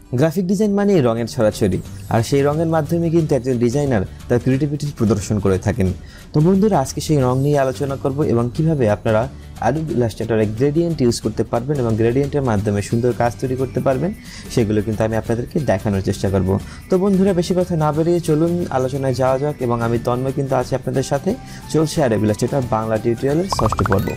Graphic design মানে রঙের ছড়াছড়ি, আর সেই রঙের মাধ্যমে কিন্তু একজন ডিজাইনার তার ক্রিয়েটিভিটি প্রদর্শন করে থাকেন। তো বন্ধুরা, আজকে সেই রং নিয়ে আলোচনা করব এবং কিভাবে আপনারা অ্যাডোব ইলাস্ট্রেটরে গ্রেডিয়েন্ট ইউজ করতে পারবেন এবং গ্রেডিয়েন্টের মাধ্যমে সুন্দর কাজ তৈরি করতে পারবেন, সেগুলো কিন্তু আমি আপনাদেরকে দেখানোর চেষ্টা করব। তো বন্ধুরা, বেশি কথা না বেরিয়ে চলুন আলোচনায় যাওয়া যাক। এবং আমি তন্ময় কিন্তু আছি আপনাদের সাথে। চলছে অ্যাডোব ইলাস্ট্রেটর বাংলা টিউটোরিয়ালের 6ষ্ঠ পর্ব।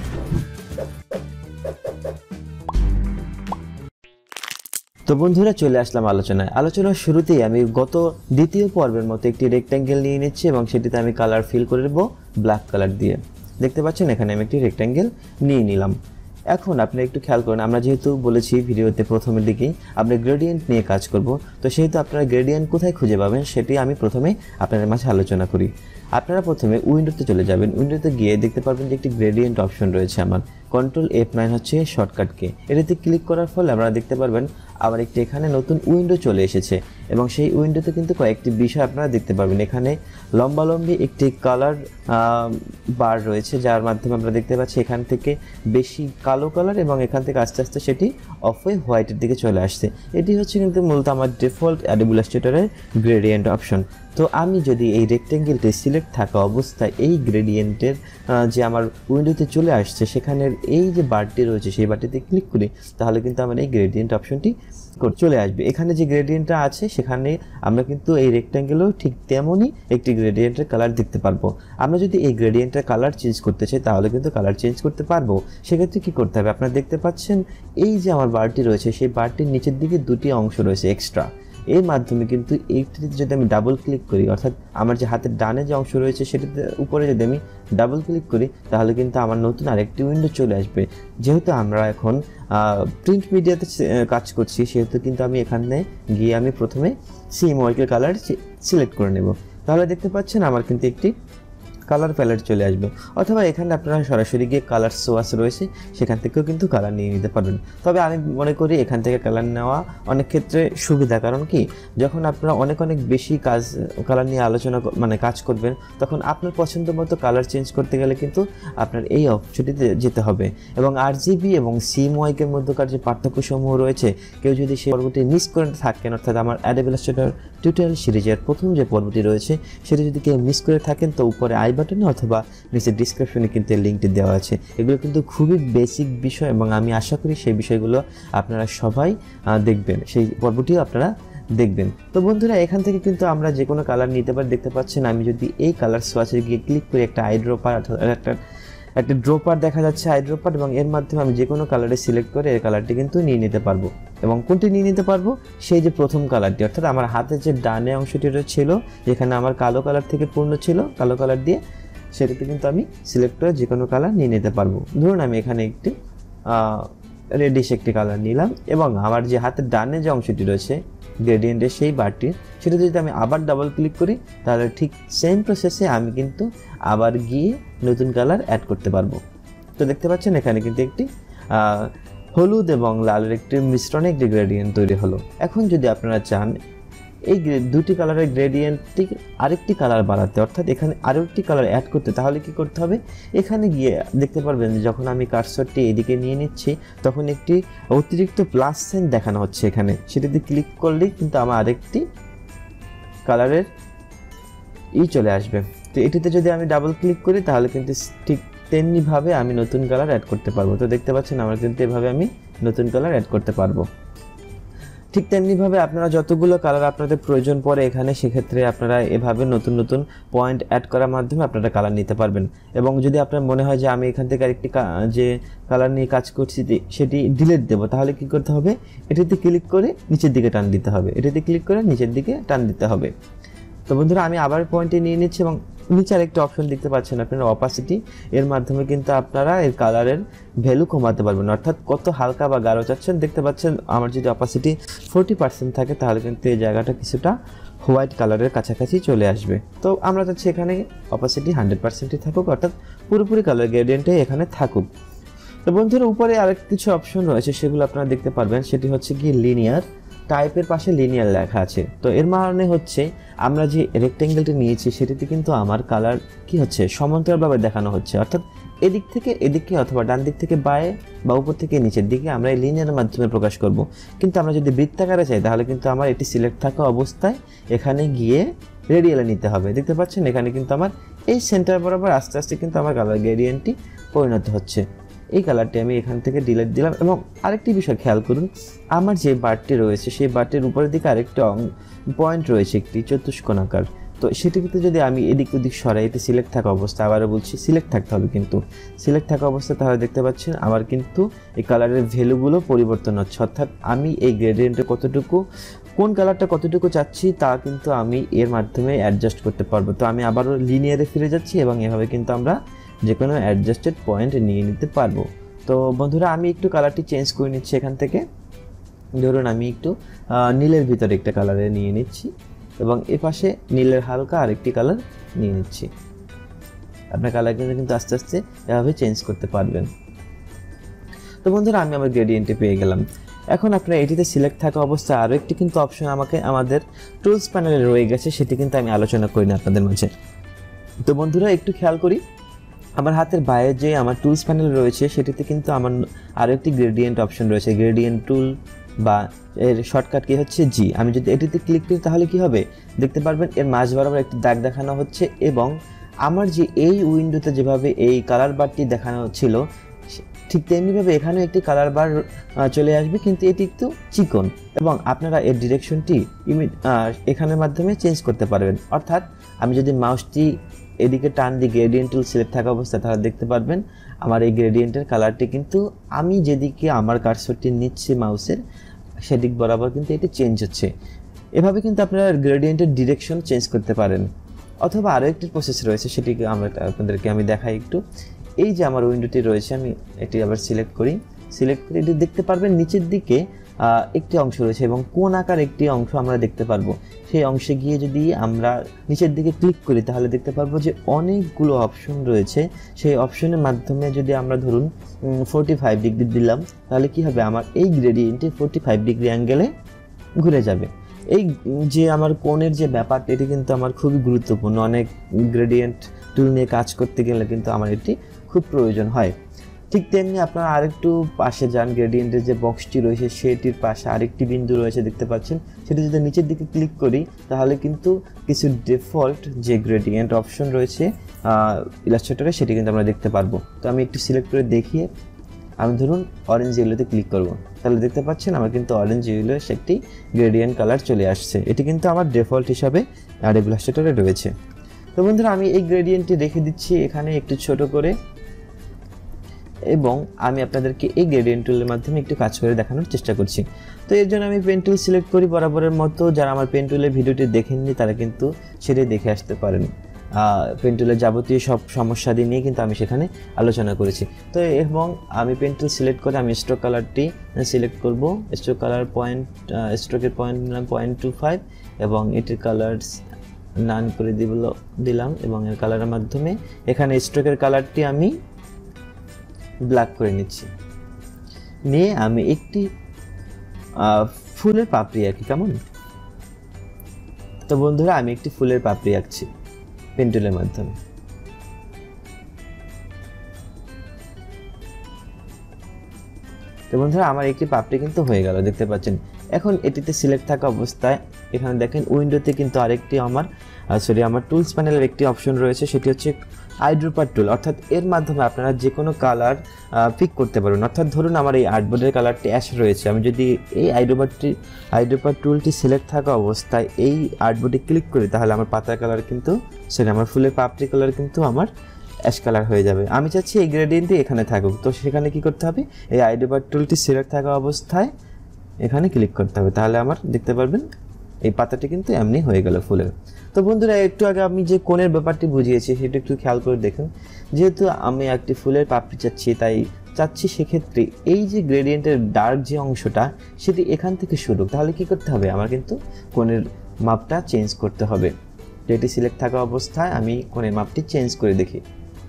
তো বন্ধুরা, চলে আসলাম আলোচনার শুরুতেই আমি গত দ্বিতীয় পর্বের মতো একটি রেক্ট্যাঙ্গেল নিয়ে নিচ্ছি এবং সেটিতে আমি কালার ফিল করে দেবো ব্ল্যাক কালার দিয়ে। দেখতে পাচ্ছেন এখানে আমি একটি রেক্ট্যাঙ্গেল নিয়ে নিলাম। এখন আপনি একটু খেয়াল করুন, আমরা যেহেতু বলেছি ভিডিওতে প্রথমের দিকেই আমরা গ্রেডিয়েন্ট নিয়ে কাজ করব, তো সেহেতু আপনারা গ্রেডিয়েন্ট কোথায় খুঁজে পাবেন সেটি আমি প্রথমে আপনাদের মাঝে আলোচনা করি। আপনারা প্রথমে উইন্ডোতে চলে যাবেন। উইন্ডোতে গিয়ে দেখতে পারবেন যে একটি গ্রেডিয়েন্ট অপশন রয়েছে। আমার কন্ট্রোল F9 হচ্ছে শর্টকাট কে। এটাতে ক্লিক করার ফলে আপনারা দেখতে পারবেন আবার একটি এখানে নতুন উইন্ডো চলে এসেছে এবং সেই উইন্ডোতে কিন্তু কয়েকটি বিষয় আপনারা দেখতে পারবেন। এখানে লম্বালম্বি একটি কালার বার রয়েছে, যার মাধ্যমে আমরা দেখতে পাচ্ছি এখান থেকে বেশি কালো কালার এবং এখান থেকে আস্তে আস্তে সেটি অফ হোয়াইটের দিকে চলে আসছে। এটি হচ্ছে কিন্তু মূলত আমার ডিফল্ট অ্যাডোব ইলাস্ট্রেটরের গ্রেডিয়েন্ট অপশন। তো আমি যদি এই রেক্ট্যাঙ্গেলটি সিলেক্ট থাকা অবস্থায় এই গ্রেডিয়েন্টের যে আমার উইন্ডোতে চলে আসছে সেখানের এই যে বারটি রয়েছে সেই বারটিতে ক্লিক করি, তাহলে কিন্তু আমার এই গ্রেডিয়েন্ট অপশনটি চলে আসবে। এখানে যে গ্রেডিয়েন্টটা আছে সেখানে আমরা কিন্তু এই রেক্ট্যাঙ্গেলেও ঠিক তেমনই একটি গ্রেডিয়েন্টের কালার দেখতে পারবো। আমরা যদি এই গ্রেডিয়েন্টের কালার চেঞ্জ করতে চাই তাহলে কিন্তু কালার চেঞ্জ করতে পারবো। সেক্ষেত্রে কী করতে হবে, আপনারা দেখতে পাচ্ছেন এই যে আমার বারটি রয়েছে সেই বারটির নিচের দিকে দুটি অংশ রয়েছে এক্সট্রা। এর মাধ্যমে কিন্তু এইটিতে যদি আমি ডাবল ক্লিক করি, অর্থাৎ আমার যে হাতের ডানে যে অংশ রয়েছে সেটিতে উপরে যদি আমি ডাবল ক্লিক করি তাহলে কিন্তু আমার নতুন আরেকটি উইন্ডো চলে আসবে। যেহেতু আমরা এখন প্রিন্ট মিডিয়াতে কাজ করছি সেহেতু কিন্তু আমি এখানে গিয়ে আমি প্রথমে সিএমওয়াইকের কালার সিলেক্ট করে নেব। তাহলে দেখতে পাচ্ছেন আমার কিন্তু একটি কালার প্যালেট চলে আসবে। অথবা এখানে আপনারা সরাসরি গিয়ে কালার সোয়াস রয়েছে সেখান থেকেও কিন্তু কালার নিয়ে নিতে পারবেন। তবে আমি মনে করি এখান থেকে কালার নেওয়া অনেক ক্ষেত্রে সুবিধা। কারণ কি, যখন আপনারা অনেক বেশি কালার নিয়ে কাজ করবেন তখন আপনার পছন্দ মতো কালার চেঞ্জ করতে গেলে কিন্তু আপনার এই অপশনটিতে যেতে হবে। এবং RGB এবং সিএমওয়াইকের মধ্যকার যে পার্থক্যসমূহ রয়েছে, কেউ যদি সেই পর্বটি মিস করে থাকেন, অর্থাৎ আমার অ্যাডোব ইলাস্ট্রেটর টিউটোরিয়াল সিরিজের প্রথম যে পর্বটি রয়েছে সেটি যদি কেউ মিস করে থাকেন তো উপরে বাটনে অথবা নিচে ডিসক্রিপশনে কিন্তু লিঙ্কটি দেওয়া আছে। এগুলো কিন্তু খুবই বেসিক বিষয় এবং আমি আশা করি সেই বিষয়গুলো আপনারা সবাই দেখবেন, সেই পর্বটিও আপনারা দেখবেন। তো বন্ধুরা, এখান থেকে কিন্তু আমরা যে কোনো কালার নিতে পারি। দেখতে পাচ্ছেন আমি যদি এই কালার সোয়াচে গিয়ে ক্লিক করি একটা আইড্রপার একটা ড্রপার দেখা যাচ্ছে আইড্রপার, এবং এর মাধ্যমে আমি যে কোনো কালারে সিলেক্ট করে এই কালারটি কিন্তু নিয়ে নিতে পারবো। এবং কোনটি নিয়ে নিতে পারবো, সেই যে প্রথম কালারটি, অর্থাৎ আমার হাতের যে ডানে অংশটি ছিল যেখানে আমার কালো কালার থেকে পূর্ণ ছিল কালো কালার দিয়ে, সেটাতে কিন্তু আমি সিলেক্ট করে যে কোনো কালার নিয়ে নিতে পারবো। ধরুন আমি এখানে একটি রেডিশ একটি কালার নিলাম এবং আমার যে হাতের ডানে যে অংশটি রয়েছে গ্রেডিয়েন্টের সেই বারটি, সেটা যদি আমি আবার ডাবল ক্লিক করি তাহলে ঠিক সেম প্রসেসে আমি কিন্তু আবার গিয়ে নতুন কালার অ্যাড করতে পারবো। তো দেখতে পাচ্ছেন এখানে কিন্তু একটি হলুদ এবং লালের একটি মিশ্রণে একটি গ্রেডিয়েন্ট তৈরি হলো। এখন যদি আপনারা চান এই দুটি কালারের গ্রেডিয়েন্টটি আরেকটি কালার বাড়াতে, অর্থাৎ এখানে আরও একটি কালার অ্যাড করতে, তাহলে কি করতে হবে, এখানে গিয়ে দেখতে পারবেন যখন আমি কার্সরটি এদিকে নিয়ে নিচ্ছি তখন একটি অতিরিক্ত প্লাস সাইন দেখানো হচ্ছে এখানে। সেটাতে ক্লিক করলেই কিন্তু আমার আরেকটি কালারের চলে আসবে। তো এটিতে যদি আমি ডাবল ক্লিক করি তাহলে কিন্তু ঠিক তেমনিভাবে আমি নতুন কালার অ্যাড করতে পারবো। তো দেখতে পাচ্ছেন আমার কিন্তু এভাবে আমি নতুন কালার অ্যাড করতে পারবো। ঠিক তেমনিভাবে আপনারা যতগুলো কালার আপনাদের প্রয়োজন পড়ে এখানে, সেক্ষেত্রে আপনারা এভাবে নতুন নতুন পয়েন্ট অ্যাড করার মাধ্যমে আপনারা কালার নিতে পারবেন। এবং যদি আপনার মনে হয় যে আমি এখান থেকে আরেকটি যে কালার নিয়ে কাজ করছি সেটি ডিলিট দেবো, তাহলে কি করতে হবে, এটিতে ক্লিক করে নিচের দিকে টান দিতে হবে, এটিতে ক্লিক করে নিচের দিকে টান দিতে হবে। তো বন্ধুরা, আমি আবার পয়েন্টে নিয়ে নিচ্ছি এবং নিচে আরেকটা অপশন দেখতে পাচ্ছেন আপনারা অপাসিটি। এর মাধ্যমে কিন্তু আপনারা এর কালারের ভ্যালু কমাতে পারবেন, অর্থাৎ কত হালকা বা গাঢ় চাচ্ছেন। দেখতে পাচ্ছেন আমার যদি অপাসিটি 40% থাকে তাহলে কিন্তু এই জায়গাটা কিছুটা হোয়াইট কালারের কাছাকাছি চলে আসবে। তো আমরা চাচ্ছি এখানে অপাসিটি 100%ই থাকুক, অর্থাৎ পুরোপুরি কালার গ্রেডিয়েন্টে এখানে থাকুক। তো বন্ধুরা, উপরে আরেক কিছু অপশন রয়েছে সেগুলো আপনারা দেখতে পারবেন। সেটি হচ্ছে কি লিনিয়ার টাইপের পাশে লিনিয়ার লেখা আছে। তো এর মানে হচ্ছে আমরা যে রেক্ট্যাঙ্গেলটি নিয়েছি সেটিতে কিন্তু আমার কালার কি হচ্ছে, সমান্তরালভাবে দেখানো হচ্ছে, অর্থাৎ এদিক থেকে এদিকে অথবা ডান দিক থেকে বায়ে বা উপর থেকে নিচের দিকে আমরা এই লিনিয়ারের মাধ্যমে প্রকাশ করব। কিন্তু আমরা যদি বৃত্তাকারে চাই তাহলে কিন্তু আমার এটি সিলেক্ট থাকা অবস্থায় এখানে গিয়ে রেডিয়ালে নিতে হবে। দেখতে পাচ্ছেন এখানে কিন্তু আমার এই সেন্টার বরাবর আস্তে আস্তে কিন্তু আমার কালার গ্রেডিয়েন্টটি পরিণত হচ্ছে। এই কালারটি আমি এখান থেকে ডিলিট দিলাম। এবং আরেকটি বিষয় খেয়াল করুন, আমার যে বারটি রয়েছে সেই বারটির উপরের দিকে আরেকটা পয়েন্ট রয়েছে, একটি চতুষ্কোণাকার। তো সেটি কিন্তু যদি আমি এদিক ওদিক সরাই, এটি সিলেক্ট থাকা অবস্থা, আবারও বলছি সিলেক্ট থাকতে হবে, কিন্তু সিলেক্ট থাকা অবস্থা, তাহলে দেখতে পাচ্ছেন আমার কিন্তু এই কালারের ভ্যালুগুলো পরিবর্তন হচ্ছে। অর্থাৎ আমি এই গ্রেডিয়েন্টে কতটুকু, কোন কালারটা কতটুকু চাচ্ছি তা কিন্তু আমি এর মাধ্যমে অ্যাডজাস্ট করতে পারবো। তো আমি আবারও লিনিয়ারে ফিরে যাচ্ছি এবং এভাবে কিন্তু আমরা যে কোনো অ্যাডজাস্টেড পয়েন্ট নিয়ে নিতে পারবো। তো বন্ধুরা আমি একটু কালারটি চেঞ্জ করে নিচ্ছি এখান থেকে। ধরুন আমি একটু নীলের ভিতরে একটা কালারে নিয়ে নিচ্ছি এবং এ পাশে নীলের হালকা আরেকটি কালার নিয়ে নিচ্ছি। আপনার কালার কিন্তু আস্তে আস্তে এভাবে চেঞ্জ করতে পারবেন। তো বন্ধুরা আমি আমার গ্রেডিয়েন্টে পেয়ে গেলাম। এখন আপনার এটিতে সিলেক্ট থাকা অবস্থায় আরও একটি কিন্তু অপশন আমাদের টুলস প্যানেলে রয়ে গেছে, সেটি কিন্তু আমি আলোচনা করি না আপনাদের মাঝে। তো বন্ধুরা একটু খেয়াল করি, আমার হাতের বাইরে যে আমার টুলস প্যানেল রয়েছে সেটিতে কিন্তু আমার আরও একটি গ্রেডিয়েন্ট অপশন রয়েছে, গ্রেডিয়েন্ট টুল বা এর শর্টকাট কি হচ্ছে জি। আমি যদি এটিতে ক্লিক করি তাহলে কি হবে, দেখতে পারবেন এর মাঝ বরাবর একটি দাগ দেখানো হচ্ছে এবং আমার যে এই উইন্ডোতে যেভাবে এই কালার বারটি দেখানো ছিল ঠিক তেমনিভাবে এখানেও একটি কালার বার চলে আসবে, কিন্তু এটি একটু চিকন এবং আপনারা এর ডিরেকশনটি এখানের মাধ্যমে চেঞ্জ করতে পারবেন। অর্থাৎ আমি যদি মাউসটি এদিকে টান দিয়ে গ্রেডিয়েন্ট টুল সিলেক্ট থাকা অবস্থায় তাহলে দেখতে পারবেন আমার এই গ্রেডিয়েন্টের কালারটি কিন্তু আমি যেদিকে আমার কার্সরটি নিচ্ছি মাউসের সেদিক বরাবর কিন্তু এটি চেঞ্জ হচ্ছে। এভাবে কিন্তু আপনারা গ্রেডিয়েন্টের ডিরেকশন চেঞ্জ করতে পারেন। অথবা আরও একটি প্রসেস রয়েছে, সেটিকে আপনাদেরকে আমি দেখাই একটু। এই যে আমার উইন্ডোটি রয়েছে আমি এটি আবার সিলেক্ট করি এটি দেখতে পারবেন নিচের দিকে একটি অংশ রয়েছে এবং কোন আকার একটি অংশ আমরা দেখতে পারবো। সেই অংশে গিয়ে যদি আমরা নিচের দিকে ক্লিক করি তাহলে দেখতে পারবো যে অনেকগুলো অপশন রয়েছে। সেই অপশনের মাধ্যমে যদি আমরা ধরুন 45 ডিগ্রি দিলাম তাহলে কি হবে, আমার এই গ্রেডিয়েন্টে 45 ডিগ্রি অ্যাঙ্গেলে ঘুরে যাবে। এই যে আমার কোণের যে ব্যাপারটা এটি কিন্তু আমার খুবই গুরুত্বপূর্ণ। অনেক গ্রেডিয়েন্ট টুল নিয়ে কাজ করতে গেলে কিন্তু আমার এটি খুব প্রয়োজন হয়। ঠিক তেমনি আপনারা আরেকটু পাশে যান, গ্রেডিয়েন্টের যে বক্সটি রয়েছে সেটির পাশে আরেকটি বিন্দু রয়েছে দেখতে পাচ্ছেন, সেটি যদি নিচের দিকে ক্লিক করি তাহলে কিন্তু কিছু ডিফল্ট যে গ্রেডিয়েন্ট অপশন রয়েছে ইলাস্ট্রেটরে সেটি কিন্তু আমরা দেখতে পারবো। তো আমি একটু সিলেক্ট করে দেখিয়ে আমি ধরুন অরেঞ্জ ইয়েলোতে ক্লিক করব, তাহলে দেখতে পাচ্ছেন আমার কিন্তু অরেঞ্জ ইয়েলো একটি গ্রেডিয়েন্ট কালার চলে আসছে। এটি কিন্তু আমার ডিফল্ট হিসাবে ইলাস্ট্রেটরে রয়েছে। তো বন্ধুরা আমি এই গ্রেডিয়েন্টটি রেখে দিচ্ছি এখানে একটু ছোট করে এবং আমি আপনাদেরকে এই গ্রেডিয়েন্ট টুলের মাধ্যমে একটু কাজ করে দেখানোর চেষ্টা করছি। তো এর জন্য আমি পেন টুল সিলেক্ট করি বরাবরের মতো। যারা আমার পেন টুলের ভিডিওটি দেখেননি তারা কিন্তু সেটাই দেখে আসতে পারেন। পেন টুলের যাবতীয় সব সমস্যাদি নিয়ে কিন্তু আমি সেখানে আলোচনা করেছি। তো এবং আমি পেন টুল সিলেক্ট করে আমি স্ট্রোক কালারটি সিলেক্ট করব। স্ট্রোক কালার স্ট্রোকের পয়েন্ট 0.25 এবং এটির কালারস নান করে দিলাম এবং এর কালারের মাধ্যমে এখানে স্ট্রোকের কালারটি আমি ব্ল্যাক করে নিচ্ছি। নিয়ে আমি একটি ফুলের পাপড়ি আঁকি, কেমন? তো বন্ধুরা আমি একটি ফুলের পাপড়ি আঁকছি পেন টুলের মাধ্যমে। তো বন্ধুরা আমার একটি পাপড়ি কিন্তু হয়ে গেল, দেখতে পাচ্ছেন। এখন এটিতে সিলেক্ট থাকা অবস্থায় এখানে দেখেন উইন্ডোতে কিন্তু আরেকটি আমার টুলস প্যানেলের একটি অপশন রয়েছে, সেটি হচ্ছে আইড্রপার টুল। অর্থাৎ এর মাধ্যমে আপনারা যে কোনো কালার পিক করতে পারবেন। অর্থাৎ ধরুন আমার এই আর্টবোর্ডের কালারটি অ্যাশ রয়েছে, আমি যদি এই আইড্রপার টুলটি সিলেক্ট থাকা অবস্থায় এই আর্টবোর্ডে ক্লিক করি তাহলে আমার পাতার কালার কিন্তু আমার ফুলের পাপড়ি কালার কিন্তু আমার অ্যাশ কালার হয়ে যাবে। আমি চাচ্ছি এই গ্রেডিয়েন্টটি এখানে থাকুক, তো সেখানে কি করতে হবে, এই আইড্রপার টুলটি সিলেক্ট থাকা অবস্থায় এখানে ক্লিক করতে হবে, তাহলে আমার দেখতে পারবেন এই পাতাটি কিন্তু এমনি হয়ে গেল ফুলের। তো বন্ধুরা একটু আগে আমি যে কোণের ব্যাপারটি বুঝিয়েছি সেটা একটু খেয়াল করে দেখুন। যেহেতু আমি একটি ফুলের পাপড়ি চাচ্ছি সেক্ষেত্রে এই যে গ্রেডিয়েন্টের ডার্ক যে অংশটা সেটি এখান থেকে শুরু, তাহলে কি করতে হবে, আমার কিন্তু কোণের মাপটা চেঞ্জ করতে হবে। এটি সিলেক্ট থাকা অবস্থায় আমি কোণের মাপটি চেঞ্জ করে দেখি।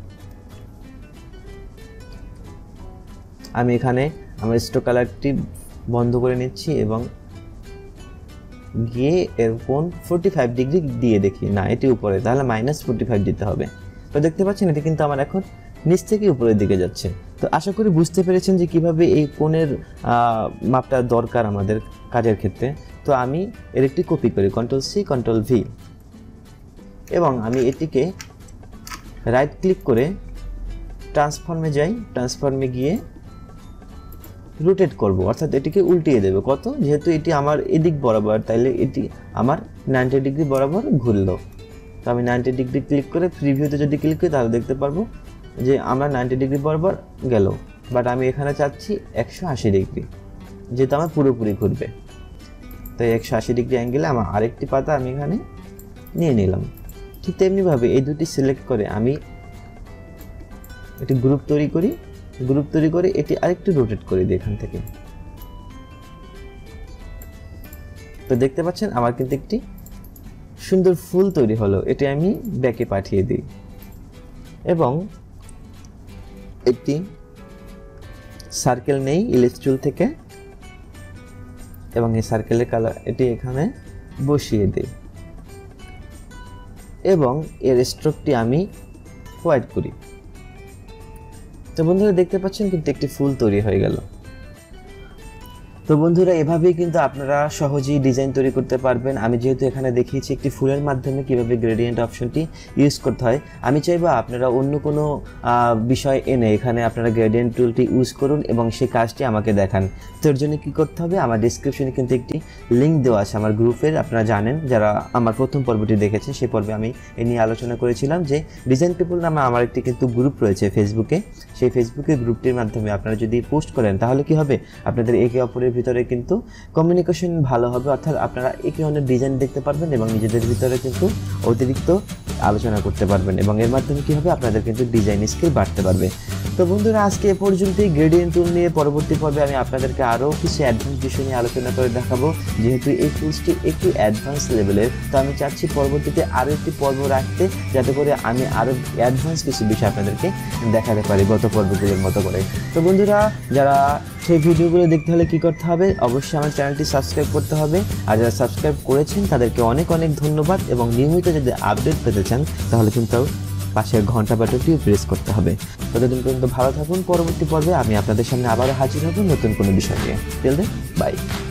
আমি এখানে আমার স্ট্রোক কালারটি বন্ধ করে নিচ্ছি এবং গিয়ে এর কোণ 45 ডিগ্রি দিয়ে দেখি, না এটি উপরে, তাহলে -45 দিতে হবে। তো দেখতে পাচ্ছেন এটি কিন্তু আমার এখন নিচ থেকে উপরের দিকে যাচ্ছে। তো আশা করি বুঝতে পেরেছেন যে কিভাবে এই কোণের মাপটা দরকার আমাদের কাজের ক্ষেত্রে। তো আমি এর একটি কপি করি, Ctrl+C Ctrl+V, এবং আমি এটিকে রাইট ক্লিক করে ট্রান্সফর্মে যাই। ট্রান্সফর্মে গিয়ে রোটেট করব, অর্থাৎ এটিকে উল্টিয়ে দেবে। কত, যেহেতু এটি আমার এদিক বরাবর, তাইলে এটি আমার 90 ডিগ্রি বরাবর ঘুরলো। তো আমি 90 ডিগ্রি ক্লিক করে প্রিভিউতে যদি ক্লিক করি তাহলে দেখতে পারবো যে আমরা 90 ডিগ্রি বরাবর গেল, বাট আমি এখানে চাচ্ছি 180 ডিগ্রি, যেহেতু আমার পুরোপুরি ঘুরবে। তো 180 ডিগ্রি অ্যাঙ্গেলে আমার আরেকটি পাতা আমি এখানে নিয়ে নিলাম। ঠিক তেমনিভাবে এই দুটি সিলেক্ট করে আমি একটি গ্রুপ তৈরি করি। গ্রুপ তৈরি করে এটি আরেকটু রোটেট করে দিই এখান থেকে। তো দেখতে পাচ্ছেন আমার কিন্তু একটি সুন্দর ফুল তৈরি হলো। এটি আমি ব্যাকে পাঠিয়ে দিই এবং একটি সার্কেল নেই ইলিপস টুল থেকে এবং এই সার্কেলের কালার এটি এখানে বসিয়ে দিই এবং এর স্ট্রোকটি আমি হোয়াইট করি। তো বন্ধুরা দেখতে পাচ্ছেন কিন্তু একটি ফুল তৈরি হয়ে গেল। তো বন্ধুরা এভাবেই কিন্তু আপনারা সহজেই ডিজাইন তৈরি করতে পারবেন। আমি যেহেতু এখানে দেখিয়েছি একটি ফুলের মাধ্যমে কিভাবে গ্রেডিয়েন্ট অপশনটি ইউজ করতে হয়, আমি চাইবো আপনারা অন্য কোনো বিষয় এনে এখানে আপনারা গ্রেডিয়েন্ট টুলটি ইউজ করুন এবং সেই কাজটি আমাকে দেখান। তো এর জন্য কী করতে হবে, আমার ডিসক্রিপশনে কিন্তু একটি লিঙ্ক দেওয়া আছে আমার গ্রুপের। আপনারা জানেন, যারা আমার প্রথম পর্বটি দেখেছেন সেই পর্বে আমি এ নিয়ে আলোচনা করেছিলাম যে ডিজাইন পিপল নামে আমার একটি কিন্তু গ্রুপ রয়েছে ফেসবুকে। সেই ফেসবুকের গ্রুপটির মাধ্যমে আপনারা যদি পোস্ট করেন তাহলে কি হবে, আপনাদের একে অপরের ভিতরে কিন্তু কমিউনিকেশন ভালো হবে, অর্থাৎ আপনারা একে অন্যের ডিজাইন দেখতে পারবেন এবং নিজেদের ভিতরে কিন্তু অতিরিক্ত আলোচনা করতে পারবেন এবং এর মাধ্যমে কি হবে, আপনাদের কিন্তু ডিজাইন স্কিল বাড়তে পারবে। তো বন্ধুরা আজকে এ পর্যন্তই গ্রেডিয়েন্ট টুল নিয়ে। পরবর্তী পর্বে আমি আপনাদেরকে আরও কিছু অ্যাডভান্স বিষয় নিয়ে আলোচনা করে দেখাবো, যেহেতু এই টুলসটি একটু অ্যাডভান্স লেভেলের। তো আমি চাচ্ছি পরবর্তীতে আরও একটি পর্ব রাখতে, যাতে করে আমি আরও অ্যাডভান্স কিছু বিষয় আপনাদেরকে দেখাতে পারি গত পর্বগুলোর মতো করে। তো বন্ধুরা যারা সেই ভিডিওগুলো দেখতে হলে কী করতে হবে, অবশ্যই আমার চ্যানেলটি সাবস্ক্রাইব করতে হবে। আর যারা সাবস্ক্রাইব করেছেন তাদেরকে অনেক অনেক ধন্যবাদ এবং নিয়মিত যদি আপডেট পেতে চান তাহলে কিন্তু পাশের ঘন্টা বাটনটিও প্রেস করতে হবে। ততদিন পর্যন্ত ভালো থাকুন। পরবর্তী পর্বে আমি আপনাদের সামনে আবারও হাজির হব নতুন কোনো বিষয় নিয়ে। Till then, by.